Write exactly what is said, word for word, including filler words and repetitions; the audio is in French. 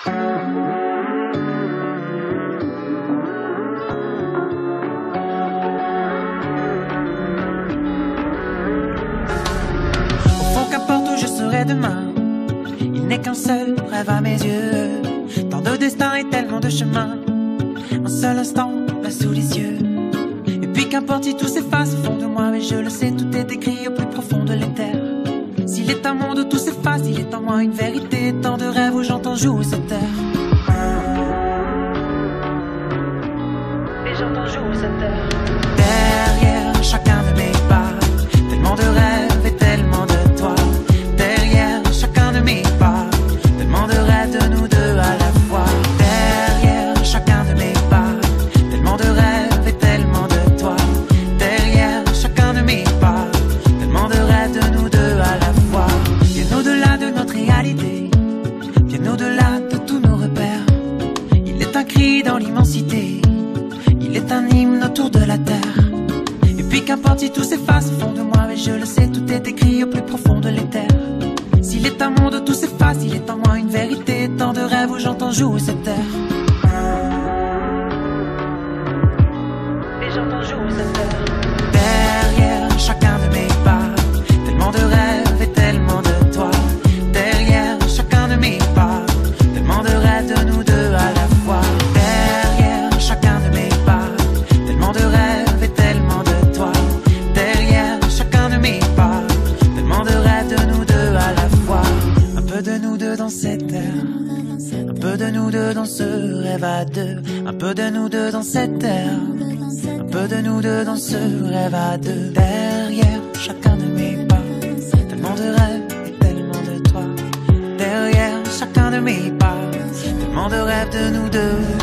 Au fond, qu'importe où je serai demain, il n'est qu'un seul rêve à mes yeux. Tant de destins et tellement de chemins, un seul instant là sous les yeux. Et puis qu'importe si tout s'efface au fond de moi, mais je le sais, tout est écrit au plus profond de l'éther. S'il est un monde où tout s'efface, il est en moi une vérité. Tant de rêves où j'entends jouer cette terre. Et j'entends jouer cette terre. Derrière chacun de mes pas, tellement de rêves et tellement de toi. Derrière chacun de mes pas, tellement de rêves de nous deux à la fois. Derrière chacun de mes pas, tellement de rêves et tellement de toi. Derrière chacun de mes pas, tellement de rêves de nous deux à la fois. Bien au-delà de notre réalité, bien au-delà de tous nos repères. Il est un cri dans l'immensité, il est un hymne autour de la terre. Et puis qu'importe si tout s'efface au fond de moi, mais je le sais, tout est écrit au plus profond de l'éther. S'il est un monde où tout s'efface, il est en moi une vérité. Tant de rêves où j'entends jouer cette terre. Et j'entends jouer cette terre. Derrière chacun de mes pas, tellement de rêves et tellement de toi. Derrière chacun de mes pas, tellement de rêves de nous deux à la fois. Derrière chacun de mes pas, tellement de rêves et tellement de toi. Derrière chacun de mes pas, tellement de rêves de nous deux à la fois. Un peu de nous deux dans cette terre, un peu de nous deux dans ce rêve à deux. Un peu de nous deux dans cette terre, un peu de nous deux dans ce rêve à deux. Derrière chacun de mes pas, tellement de rêves et tellement de toi. Derrière chacun de mes pas, tellement de rêves de nous deux.